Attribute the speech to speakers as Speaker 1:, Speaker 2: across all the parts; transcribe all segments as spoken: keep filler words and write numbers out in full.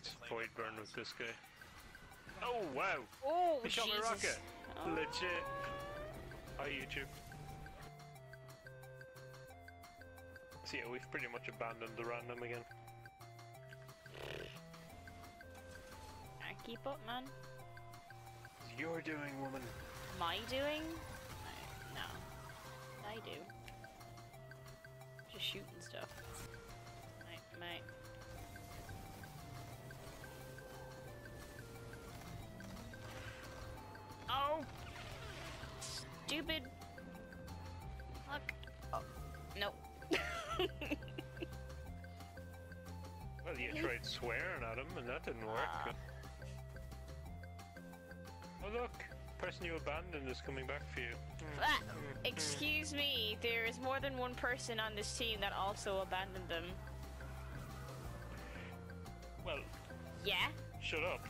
Speaker 1: Let's void burn with this guy. Oh wow!
Speaker 2: Oh,
Speaker 1: he shot my
Speaker 2: Jesus.
Speaker 1: rocket!
Speaker 2: Oh.
Speaker 1: Legit! Hi YouTube. So yeah, we've pretty much abandoned the random again.
Speaker 2: I keep up, man.
Speaker 1: It's your doing, woman.
Speaker 2: Am I doing? No. I do. Just shooting stuff. Right, mate. Oh! Stupid! Look! Oh. Nope.
Speaker 1: Well, you tried swearing at him and that didn't work.
Speaker 2: Uh.
Speaker 1: Oh look! Person you abandoned is coming back for you.
Speaker 2: Ah, excuse me, there is more than one person on this team that also abandoned them.
Speaker 1: Well,
Speaker 2: Yeah?
Speaker 1: shut up.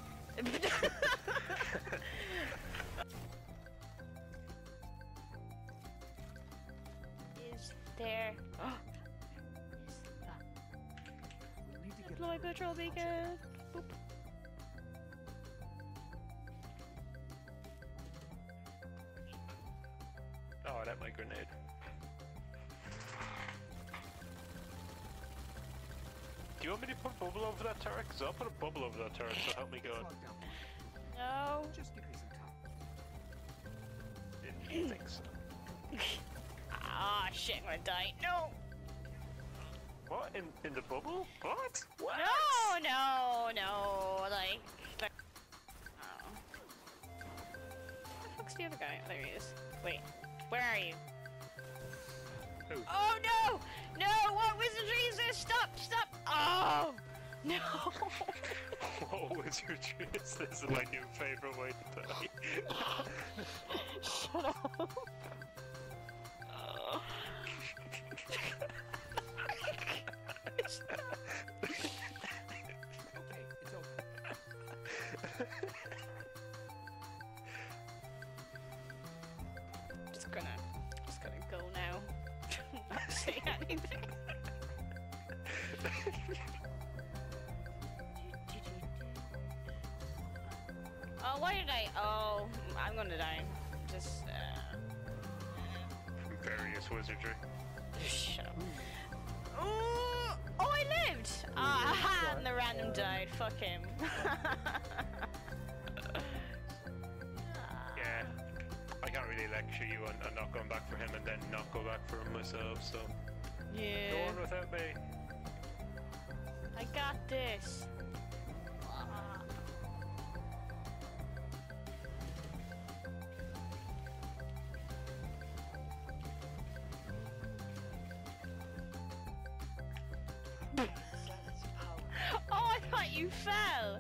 Speaker 2: Is there... Oh. Is that... Deploy patrol beacon! Boop.
Speaker 1: Oh, that my grenade. Do you want me to put bubble over that turret? Because I'll put a bubble over that turret, so help me God.
Speaker 2: No.
Speaker 3: Just give me some time.
Speaker 1: Didn't you think so?
Speaker 2: Ah, shit, I'm gonna die. No!
Speaker 1: What? In, in the bubble? What? What?
Speaker 2: No, no, no, like... the- Oh. Where the fuck's the other guy? Oh, there he is. Wait, where are you?
Speaker 1: Who?
Speaker 2: Oh, no! No, what wizardry is this? Stop, stop! Oh! No!
Speaker 1: What wizardry is this? Is my new favorite way to die.
Speaker 2: Shut up! Oh.
Speaker 3: Okay, it's over.
Speaker 2: Just gonna, just gonna go now. Not say anything. Oh, why did I? Oh, I'm gonna die. Just, uh...
Speaker 1: Various wizardry.
Speaker 2: Shut up. Ooh! Oh, I lived! Ah, and the random died. Fuck him.
Speaker 1: Yeah. I can't really lecture you on, on not going back for him and then not go back for him myself, so... Go on
Speaker 2: Yeah.
Speaker 1: without me.
Speaker 2: I got this. Ah. Oh, I thought you fell!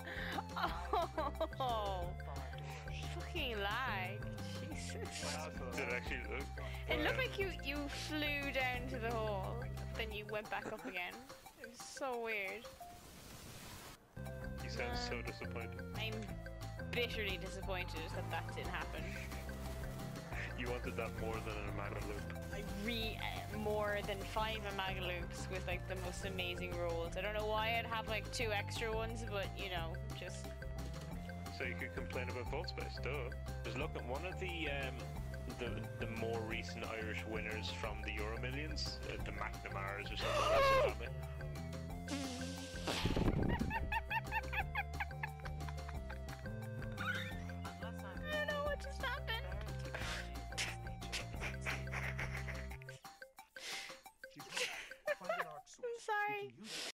Speaker 2: Oh, fucking lag. Jesus.
Speaker 1: Did it actually look?
Speaker 2: It looked like you, you flew down to the hole, then you went back up again. It was so weird.
Speaker 1: You sound so disappointed.
Speaker 2: I'm bitterly disappointed that that didn't happen.
Speaker 1: You wanted that more than a mana loop.
Speaker 2: I re uh, more than five Amaga loops with like the most amazing rolls. I don't know why I'd have like two extra ones, but you know, just
Speaker 1: So you could complain about vault space, duh. Just look at one of the um, the the more recent Irish winners from the Euro Millions, uh, the McNamara's or something. That's what happened.
Speaker 2: I don't know what just happened. I'm sorry.